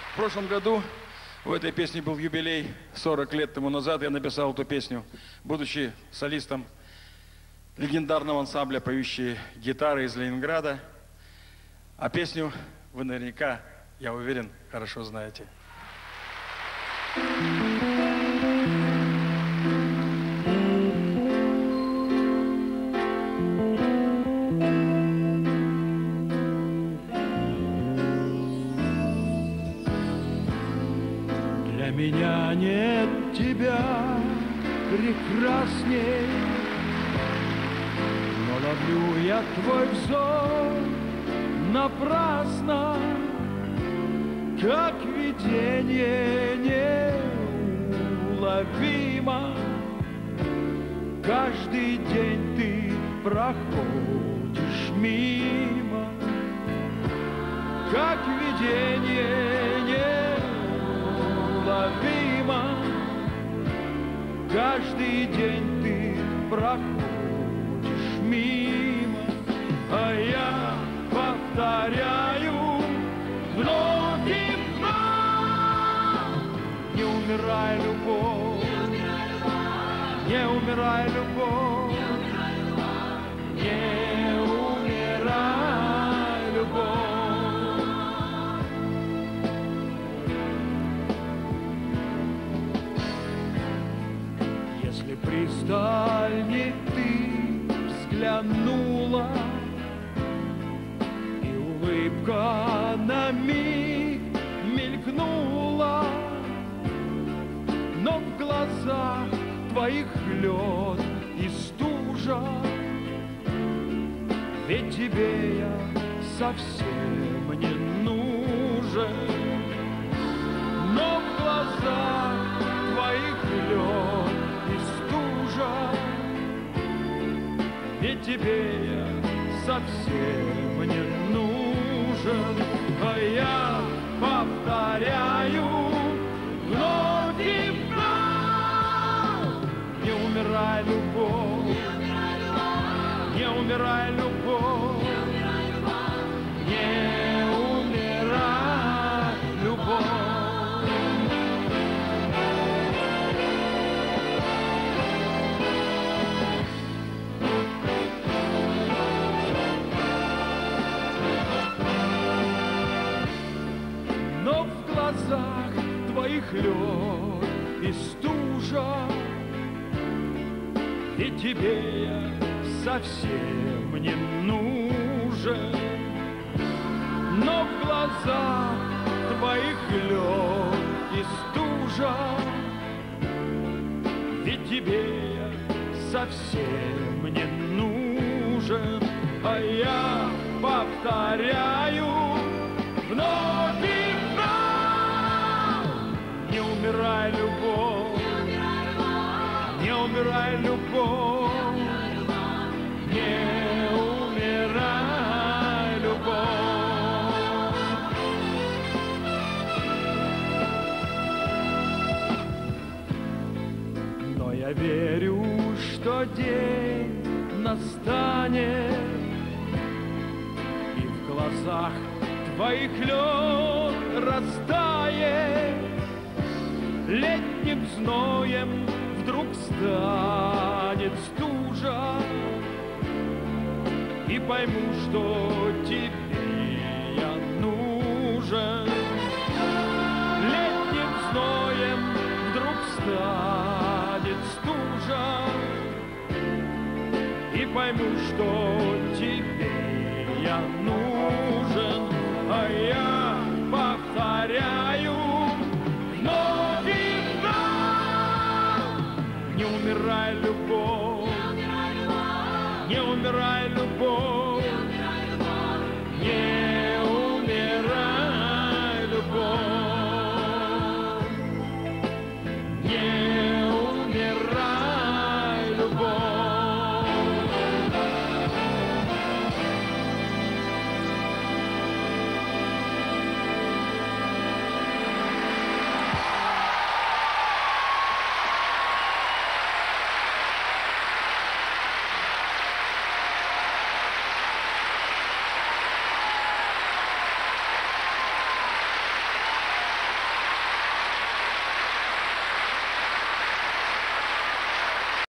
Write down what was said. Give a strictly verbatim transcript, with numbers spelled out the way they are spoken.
В прошлом году у этой песни был юбилей, сорок лет тому назад я написал эту песню, будучи солистом легендарного ансамбля «Поющие гитары» из Ленинграда. А песню вы наверняка, я уверен, хорошо знаете. Для меня нет тебя прекрасней, но ловлю я твой взор напрасно, как видение неуловимо. Каждый день ты проходишь мимо, как видение неуловимо. Каждый день ты проходишь мимо, а я повторяю вновь и вновь: не умирай, любовь, не умирай, любовь, не умирай, любовь. Если пристальней ты взглянула, и улыбка на миг мелькнула, но в глазах твоих лед и стужа, ведь тебе я совсем не нужен. Но в глазах твоих лед и стужа, ведь тебе я совсем не нужен. А я повторяю вновь и вновь: не умирай, любовь, не умирай, любовь, не умирай, любовь. Но в глазах твоих лед и стужа, и тебе я совсем не нужен. Но в глазах твоих лед и стужа, ведь тебе я совсем не нужен. А я повторяю вновь и вновь: не умирай, любовь, не умирай, любовь, не умирай, любовь. Но я верю, что день настанет, и в глазах твоих лед растает, летним зноем вдруг станет стужа, и пойму, что тебе я нужен. Летним зноем вдруг станет стужа, и пойму, что